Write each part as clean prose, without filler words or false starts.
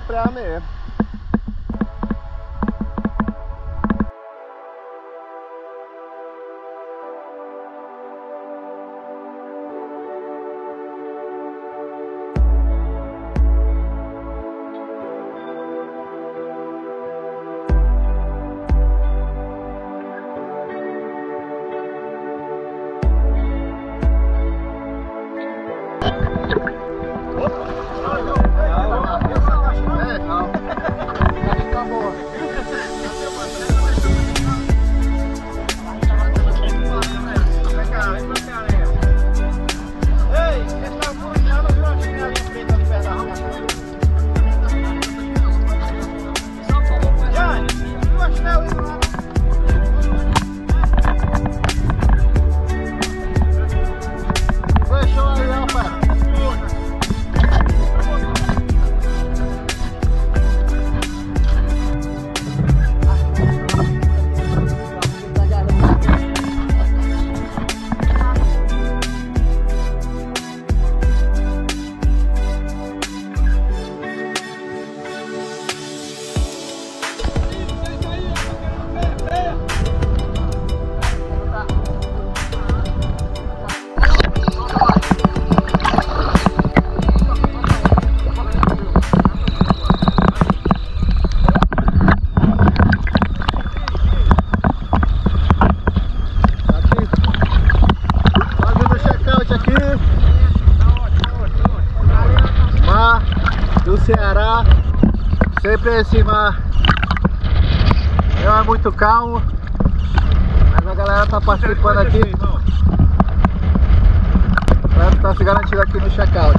frear mesmo. Ceará, sempre esse mar não é muito calmo, mas a galera tá participando aqui para estar se garantindo aqui no check-out.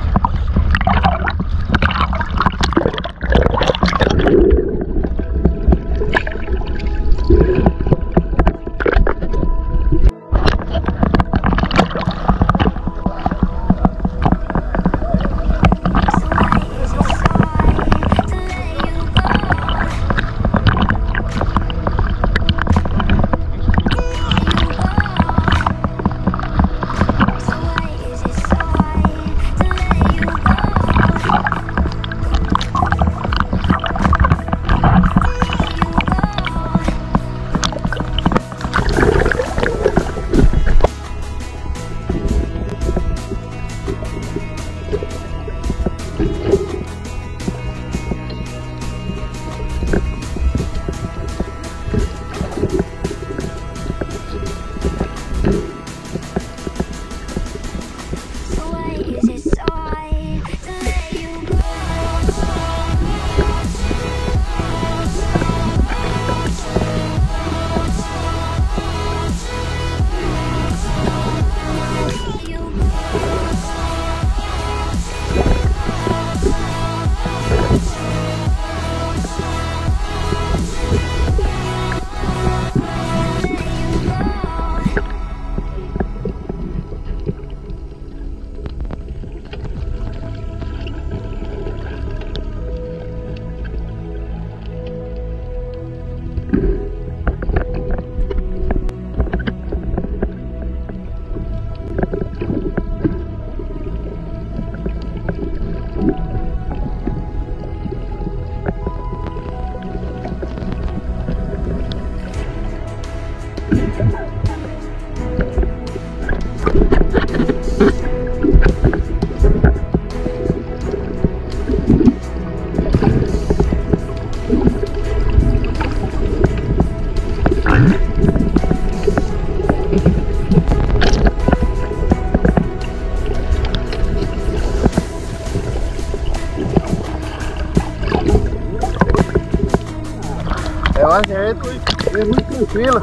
a gente é muito tranquila.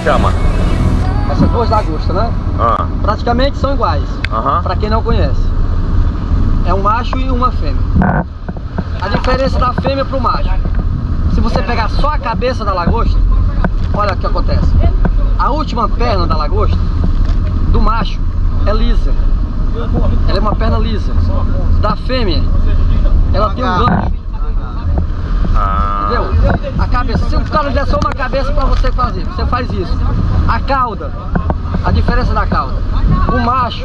chama? Essas duas lagostas, né? Ah. Praticamente são iguais. Pra quem não conhece. É um macho e uma fêmea. A diferença da fêmea pro macho. Se você pegar só a cabeça da lagosta, olha o que acontece. A última perna da lagosta, do macho, é lisa. Ela é uma perna lisa. Da fêmea, ela tem um gancho. Entendeu? A cabeça, se o cara der só uma cabeça pra você fazer, você faz isso. A cauda, a diferença da cauda. O macho,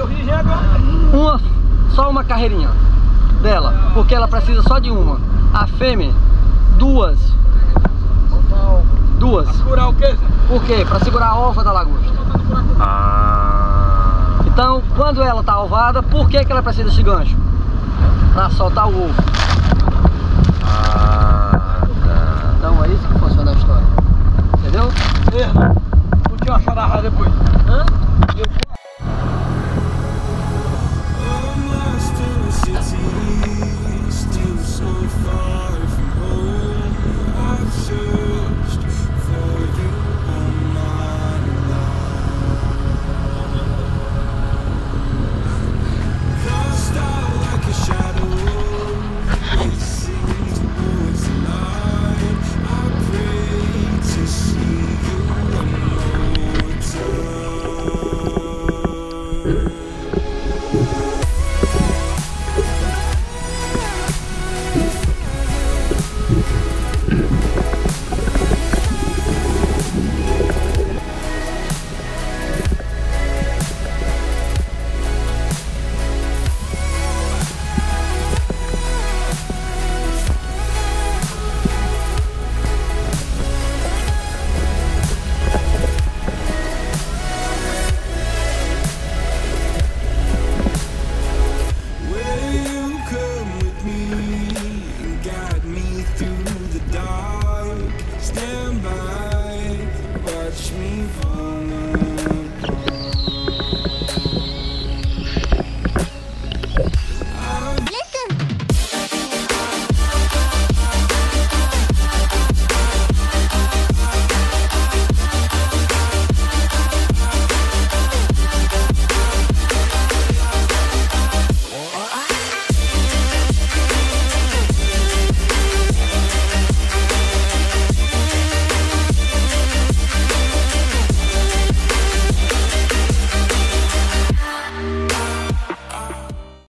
só uma carreirinha dela, porque ela precisa só de uma. A fêmea, duas. Por quê? Pra segurar a ova da lagosta. Então, quando ela tá ovada, por que ela precisa desse gancho? Pra soltar o ovo. Então é isso que funciona a história. Entendeu? Vou te achar na rádio depois.